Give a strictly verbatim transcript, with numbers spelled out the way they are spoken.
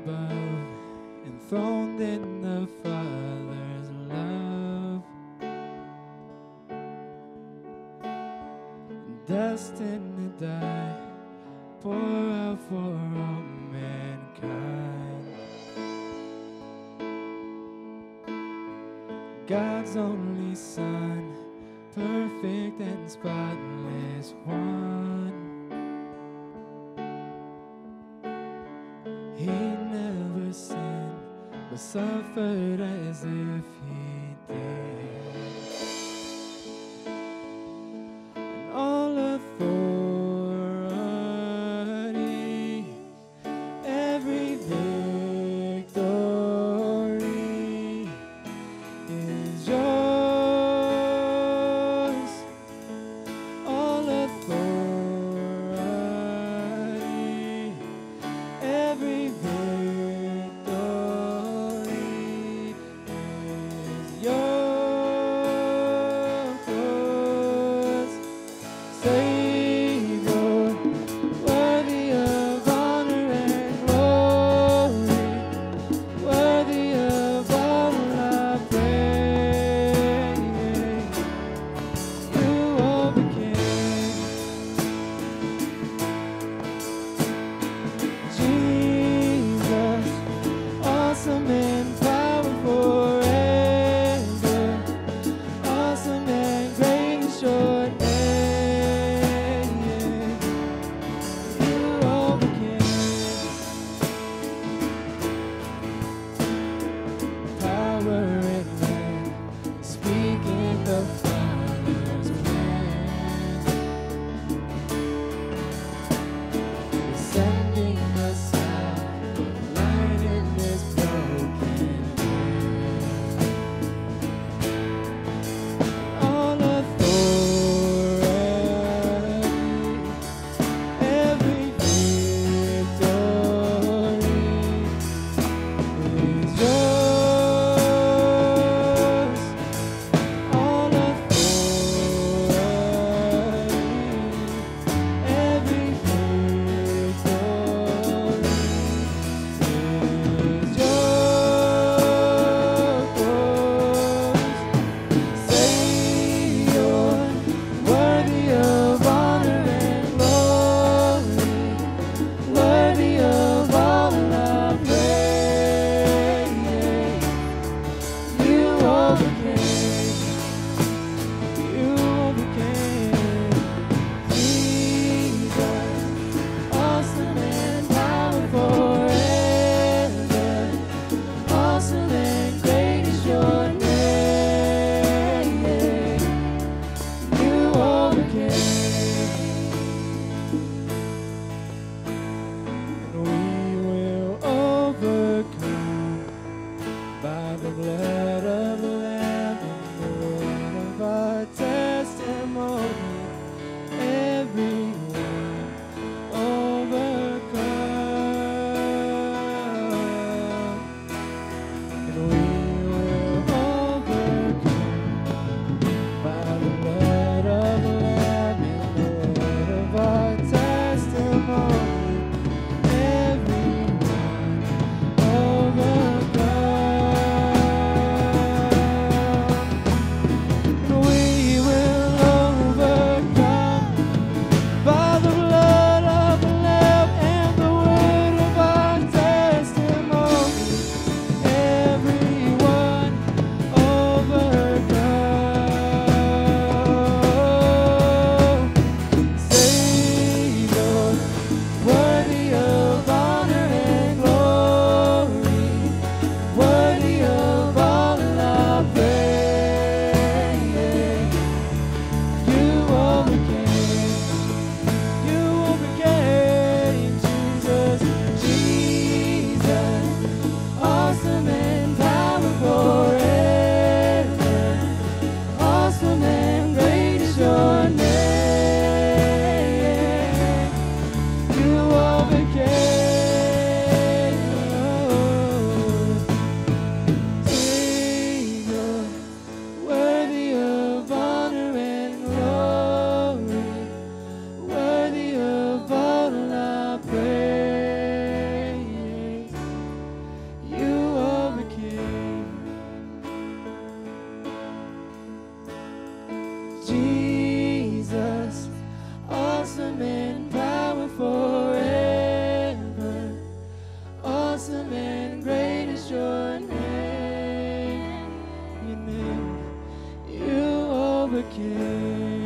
above, enthroned in the Father's love, destined to die, pour out for all mankind. God's only Son, perfect and spotless one. He never sinned, but suffered as if he did. And all authority, every victory is yours. All authority, every victory is yours. Savior, worthy of honor and glory, worthy of all our praise. You overcame. Jesus, awesome and powerful forever, awesome and great is your name. You overcame. Power and might, speaking the Father's plan, sending Messiah, light in this broken world. All authority, every victory is yours. All authority, every victory is yours. Savior, worthy of honor and glory, worthy of all our praise. You overcame. You overcame. Jesus, awesome and powerful forever, awesome and great is your name. You overcame. And we will overcome by the blood of the Lamb and the word of our testimony. Everyone overcome. And we will overcome by the blood of the Lamb King.